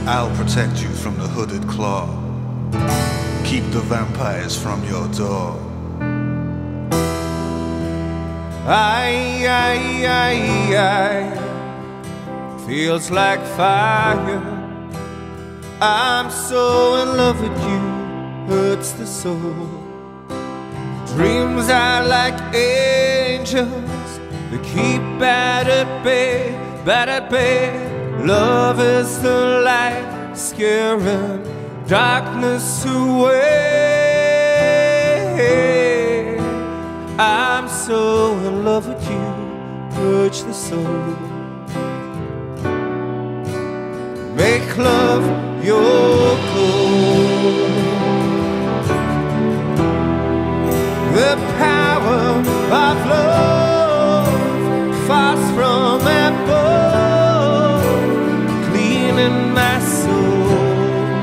I'll protect you from the hooded claw. Keep the vampires from your door. I feels like fire. I'm so in love with you, hurts the soul. Dreams are like angels, they keep bad at bay, bad at bay. Love is the light, scaring darkness away. I'm so in love with you, purge the soul. Make love your goal. The power of love, fast from above, cleaning my soul.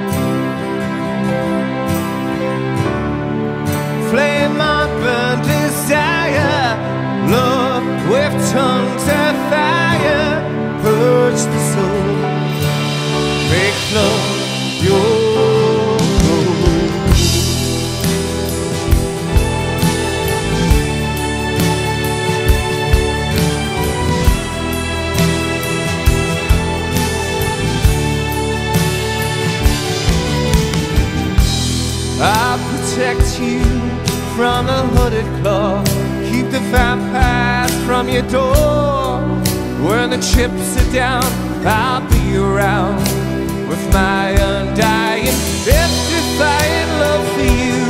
Flame on burn desire, love with tongues of fire, purge the soul. Make love your I'll protect you from the hooded claw. Keep the vampires from your door. When the chips are down, I'll be around with my undying, death-defying love for you.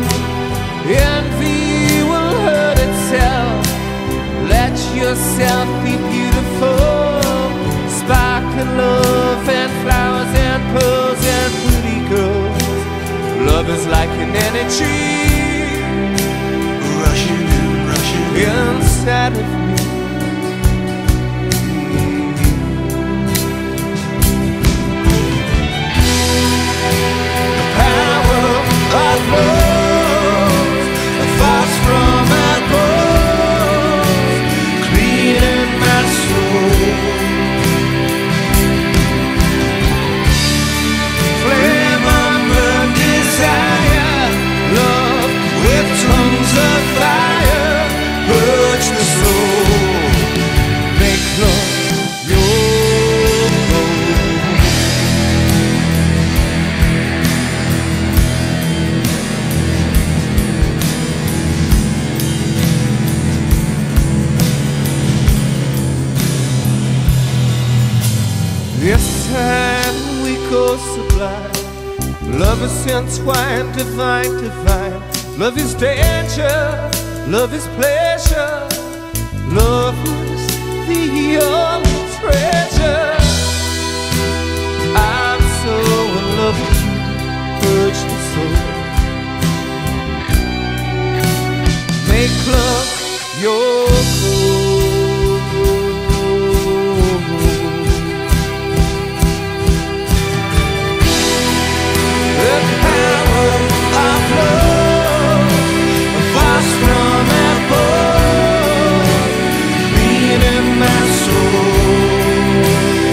Envy will hurt itself. Let yourself be beautiful. Sparkling love and flowers and pearls and pretty girls. Love is like an energy, rushing and rushing inside of me. The power of love, the fast from above, cleaning my soul. Flame on burn desire, love with tongues of fire, purge the soul. Make love your goal. This time we go sublime. Love is entwined, divine, divine. Love is danger, love is pleasure. Love is the only treasure. I'm so in love with you, purge the soul. Make love your goal. The power of love, fast from above, beating my soul.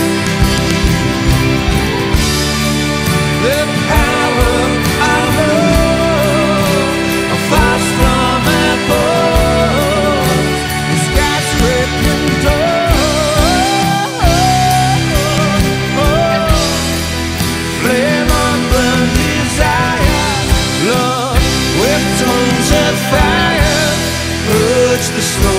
The power of love, fast from above, the skyscraping door. Flame on burn desire, love with tongues of fire, purge the soul.